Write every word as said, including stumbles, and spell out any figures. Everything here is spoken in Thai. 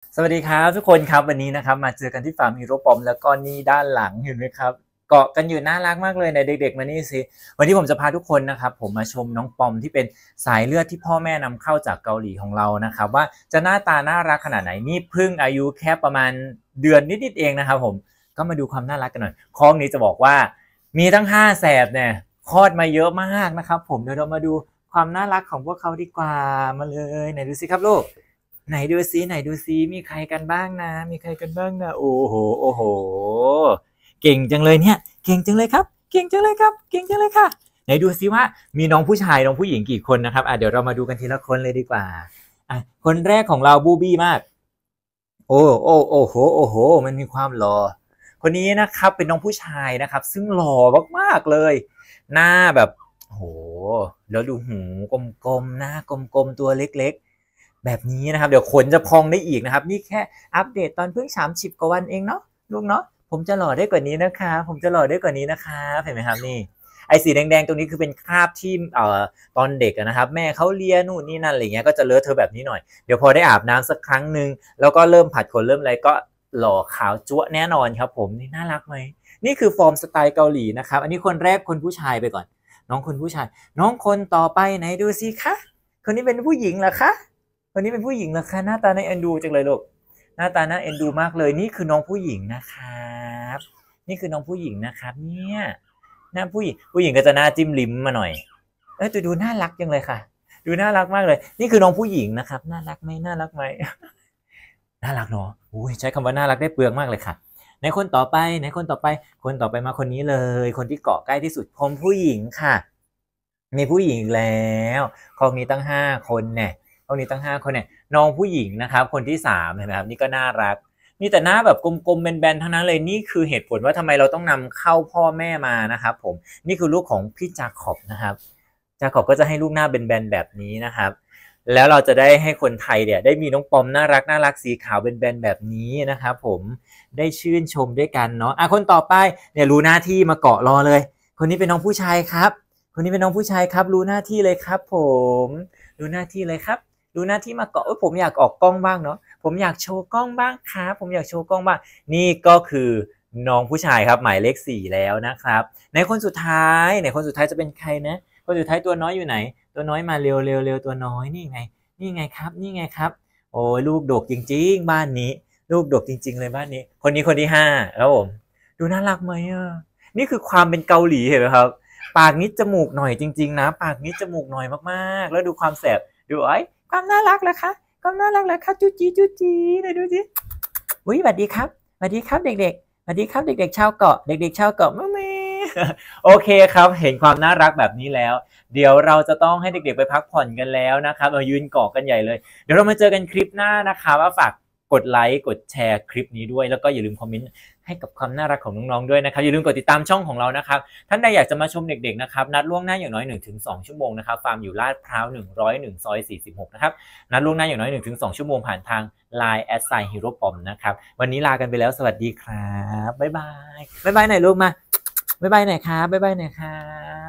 สวัสดีครับทุกคนครับวันนี้นะครับมาเจอกันที่ฟาร์มฮีโร่ปอมแล้วก็นี่ด้านหลังเห็นไหมครับเกาะกันอยู่น่ารักมากเลยในเด็กๆมานี่สิวันนี้ผมจะพาทุกคนนะครับผมมาชมน้องปอมที่เป็นสายเลือดที่พ่อแม่นำเข้าจากเกาหลีของเรานะครับว่าจะหน้าตาน่ารักขนาดไหนนี่เพิ่งอายุแค่ประมาณเดือนนิดๆเองนะครับผมก็มาดูความน่ารักกันหน่อยคอกนี้จะบอกว่ามีตั้งห้าแสบเนี่ยคลอดมาเยอะมากนะครับผมเดี๋ยวเรามาดูความน่ารักของพวกเขาดีกว่ามาเลยไหนดูสิครับลูก ไหนดูซิไหนดูซิมีใครกันบ้างนะมีใครกันบ้างนะโอ้โหโอ้โหเก่งจังเลยเนี่ยเก่งจังเลยครับเก่งจังเลยครับเก่งจังเลยค่ะไหนดูซิว่ามีน้องผู้ชายน้องผู้หญิงกี่คนนะครับอ่ะเดี๋ยวเรามาดูกันทีละคนเลยดีกว่าอ่ะคนแรกของเราบูบี้มากโอ้โอ้โอ้โหโอ้โหมันมีความหล่อคนนี้นะครับเป็นน้องผู้ชายนะครับซึ่งหล่อมากๆเลยหน้าแบบโอ้โหแล้วดูหูกลมๆหน้ากลมๆตัวเล็กๆ แบบนี้นะครับเดี๋ยวขนจะพองได้อีกนะครับนี่แค่อัปเดตตอนเพิ่งสามสิบกว่าวันเองเนาะลูกเนาะผมจะหล่อได้กว่านี้นะคะผมจะหล่อได้กว่านี้นะคะเห็นไหมครับนี่ไอ้สีแดงๆตรงนี้คือเป็นคราบที่เอ่อตอนเด็กนะครับแม่เขาเลียนู่นนี่นั่นอะไรเงี้ยก็จะเลอะเทอะแบบนี้หน่อยเดี๋ยวพอได้อาบน้ำสักครั้งหนึ่งแล้วก็เริ่มผัดขนเริ่มอะไรก็หล่อขาวจั๊วแน่นอนครับผมนี่น่ารักไหมนี่คือฟอร์มสไตล์เกาหลีนะครับอันนี้คนแรกคนผู้ชายไปก่อนน้องคนผู้ชายน้องคนต่อไปไหนดูสิคะคนนี้เป็นผู้หญิงเหรอคะ คนนี้เป็นผู้หญิงนะคะหน้าตาน่าเอ็นดูจังเลยลูกหน้าตาน่าเอ็นดูมากเลยนี่คือน้องผู้หญิงนะครับนี่คือน้องผู้หญิงนะครับเนี่ยหน้าผู้หญิงผู้หญิงก็จะหน้าจิ้มลิ้มมาหน่อยเออจะดูน่ารักจังเลยค่ะดูน่ารักมากเลยนี่คือน้องผู้หญิงนะครับน่ารักไหมน่ารักไหมน่ารักเนาะอุ้ยใช้คำว่าน่ารักได้เปลืองมากเลยค่ะในคนต่อไปในคนต่อไปคนต่อไปมาคนนี้เลยคนที่เกาะใกล้ที่สุดผมผู้หญิงค่ะมีผู้หญิงแล้วเขามีตั้งห้าคนเนี่ยเขามีตั้งห้าคนเนี่ยน้องผู้หญิงนะครับคนที่สามเห็นไหมครับนี่ก็น่ารักมีแต่หน้าแบบกลมๆแบนๆทั้งนั้นเลยนี่คือเหตุผลว่าทำไมเราต้องนำเข้าพ่อแม่มานะครับผมนี่คือลูกของพี่จาขอบนะครับจาขอบก็จะให้ลูกหน้าแบนๆแบบนี้นะครับแล้วเราจะได้ให้คนไทยเนี่ยได้มีน้องปอมน่ารักน่ารักสีขาวแบนๆแบบนี้นะครับผมได้ชื่นชมด้วยกันเนาะอ่ะคนต่อไปเนี่ยรู้หน้าที่มาเกาะรอเลยคนนี้เป็นน้องผู้ชายครับคนนี้เป็นน้องผู้ชายครับรู้หน้าที่เลยครับผมรู้หน้าที่เลยครับรู้หน้าที่มาเกาะเอ้ยผมอยากออกกล้องบ้างเนาะผมอยากโชว์กล้องบ้างครับผมอยากโชว์กล้องบ้างนี่ก็คือน้องผู้ชายครับหมายเลขสี่แล้วนะครับในคนสุดท้ายในคนสุดท้ายจะเป็นใครนะคนสุดท้ายตัวน้อยอยู่ไหนตัวน้อยมาเร็วเร็วเร็วตัวน้อยนี่ไงนี่ไงครับนี่ไงครับโอ้ยลูกดกจริงๆบ้านนี้ลูกดกจริงๆเลยบ้านนี้คนนี้คนที่ห้าครับผมดูน่ารักไหมอ่ะนี่คือความเป็นเกาหลีเห็นไหมครับปากนิดจมูกหน่อยจริงๆนะปากนิดจมูกหน่อยมากๆแล้วดูความแสบดูไอ้ความน่ารักเลยคะความน่ารักเลยคะจูจีจูจีไหนดูสิอุ้ยสวัสดีครับสวัสดีครับเด็กๆสวัสดีครับเด็กๆชาวเกาะเด็กๆชาวเกาะแม่แม่โอเคครับเห็นความน่ารักแบบนี้แล้วเดี๋ยวเราจะต้องให้เด็กๆไปพักผ่อนกันแล้วนะครับเรายืนเกาะกันใหญ่เลยเดี๋ยวเรามาเจอกันคลิปหน้านะคะว่าฝากกดไลค์กดแชร์คลิปนี้ด้วยแล้วก็อย่าลืมคอมเมนต์ให้กับความน่ารักของน้องๆด้วยนะครับอย่าลืมกดติดตามช่องของเรานะครับท่านใดอยากจะมาชมเด็กๆนะครับนัดล่วงหน้าอย่างน้อย หนึ่งถึงสอง ชั่วโมงนะครับฟาร์มอยู่ลาดพร้าวหนึ่งร้อยเอ็ดซอยสี่สิบหกนะครับนัดล่วงหน้าอย่างน้อย หนึ่งถึงสอง ชั่วโมงผ่านทาง ไลน์ แอท ไซน์ ฮีโร่ปอม นะครับวันนี้ลากันไปแล้วสวัสดีครับบ๊ายบายบ๊ายบายหน่อยลูกมาบ๊ายบายหน่อยครับบ๊ายบายหน่อยครับ